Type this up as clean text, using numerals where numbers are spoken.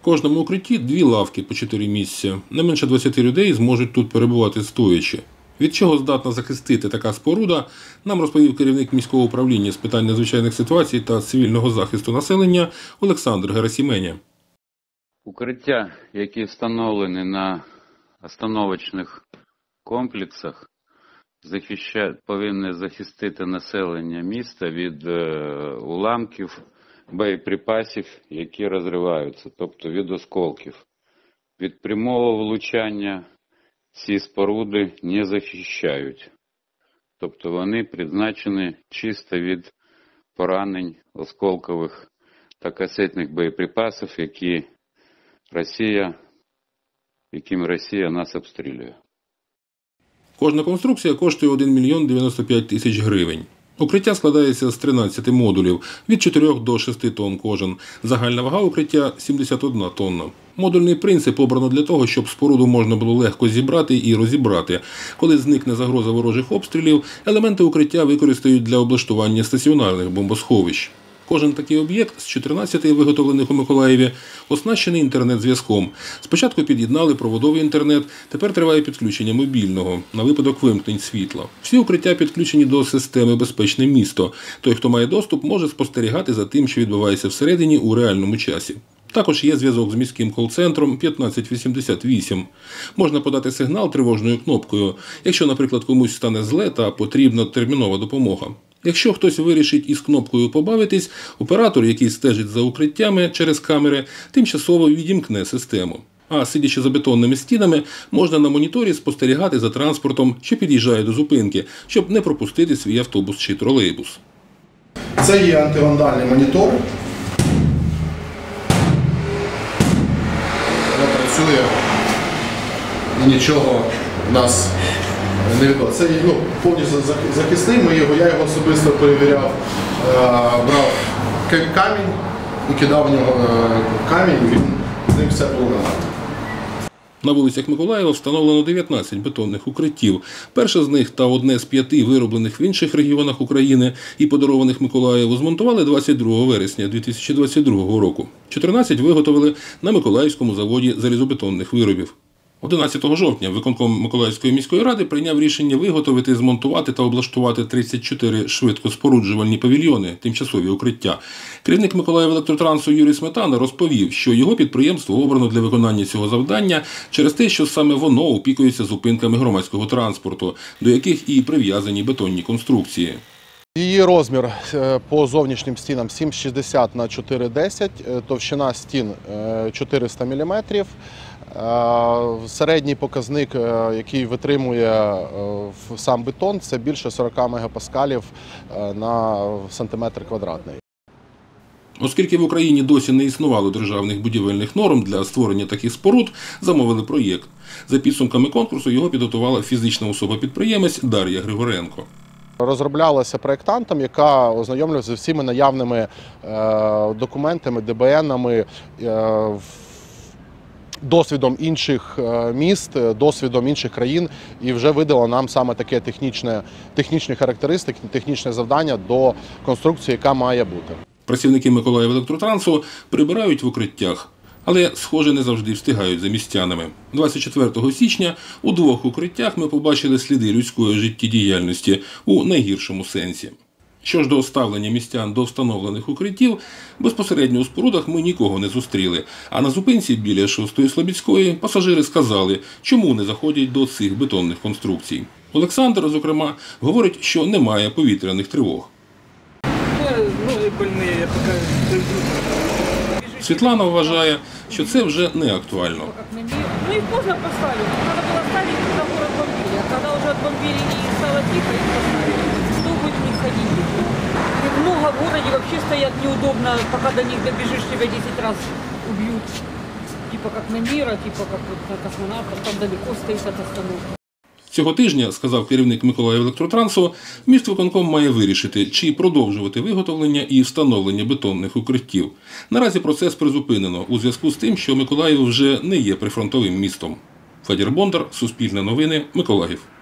кожному укритті 2 лавки по 4 місця. Не менше 20 людей зможуть тут перебувати стоячи. Від чого здатна захистити така споруда, нам розповів керівник міського управління з питань надзвичайних ситуацій та цивільного захисту населення Олександр Герасіменя. Укриття, які встановлені на остановочних комплексах, повинні захистити населення міста від уламків, боєприпасів, які розриваються, тобто від осколків. Від прямого влучання ці споруди не захищають. Тобто вони призначені чисто від поранень осколкових та касетних боєприпасів, якими Росія нас обстрілює. Кожна конструкція коштує 1 мільйон 95 тисяч гривень. Укриття складається з 13 модулів, від 4 до 6 тонн кожен. Загальна вага укриття – 71 тонна. Модульний принцип обрано для того, щоб споруду можна було легко зібрати і розібрати. Коли зникне загроза ворожих обстрілів, елементи укриття використають для облаштування стаціонарних бомбосховищ. Кожен такий об'єкт з 14 виготовлених у Миколаєві оснащений інтернет-зв'язком. Спочатку під'єднали проводовий інтернет, тепер триває підключення мобільного на випадок вимкнень світла. Всі укриття підключені до системи «Безпечне місто». Той, хто має доступ, може спостерігати за тим, що відбувається всередині у реальному часі. Також є зв'язок з міським кол-центром 1588. Можна подати сигнал тривожною кнопкою, якщо, наприклад, комусь стане зле та потрібна термінова допомога. Якщо хтось вирішить із кнопкою побавитись, оператор, який стежить за укриттями через камери, тимчасово відімкне систему. А сидячи за бетонними стінами, можна на моніторі спостерігати за транспортом, що під'їжджає до зупинки, щоб не пропустити свій автобус чи тролейбус. Це є антивандальний монітор. Воно працює і нічого в нас не відбувається. Це повністю захисний, я його особисто перевіряв, брав камінь і кидав в нього камінь, з ним все було нормально. На вулицях Миколаєва встановлено 19 бетонних укриттів. Перше з них та одне з 5 вироблених в інших регіонах України і подарованих Миколаєву змонтували 22 вересня 2022 року. 14 виготовили на Миколаївському заводі залізобетонних виробів. 11 жовтня виконком Миколаївської міської ради прийняв рішення виготовити, змонтувати та облаштувати 34 швидкоспоруджувальні павільйони, тимчасові укриття. Керівник Миколаївелектротрансу Юрій Сметана розповів, що його підприємство обрано для виконання цього завдання через те, що саме воно опікується зупинками громадського транспорту, до яких і прив'язані бетонні конструкції. Її розмір по зовнішнім стінам 7,60 на 4,10, товщина стін 400 мм. Середній показник, який витримує сам бетон, це більше 40 мегапаскалів на сантиметр квадратний. Оскільки в Україні досі не існувало державних будівельних норм для створення таких споруд, замовили проєкт. За підсумками конкурсу його підготувала фізична особа-підприємець Дар'я Григоренко. Розроблялася проєктантом, яка ознайомлювалася з всіми наявними документами, ДБНами, досвідом інших міст, досвідом інших країн і вже видала нам саме таке технічні характеристики, технічне завдання до конструкції, яка має бути. Працівники Миколаївелектротрансу прибирають в укриттях, але, схоже, не завжди встигають за містянами. 24 січня у 2 укриттях ми побачили сліди людської життєдіяльності у найгіршому сенсі. Що ж до ставлення містян до встановлених укриттів, безпосередньо у спорудах ми нікого не зустріли. А на зупинці біля 6-ї Слобідської пасажири сказали, чому не заходять до цих бетонних конструкцій. Олександр, зокрема, говорить, що немає повітряних тривог. Світлана вважає, що це вже не актуально. Ну їх можна поставити, треба було ставити, коли город бомбили. А коли вже відбомбили і стало тихо, їх поставили. Хто буде в них ходити? Их много в городе, вообще стоят неудобно, пока до них добежишь, тебя 10 раз убьют. Типа как на Мира, типа как вот на космонавтов, там далеко стоит от остановки. Цього тижня, сказав керівник Миколаївелектротрансу, міськвиконком має вирішити, чи продовжувати виготовлення і встановлення бетонних укриттів. Наразі процес призупинено у зв'язку з тим, що Миколаїв вже не є прифронтовим містом. Федір Бондар, Суспільне новини, Миколаїв.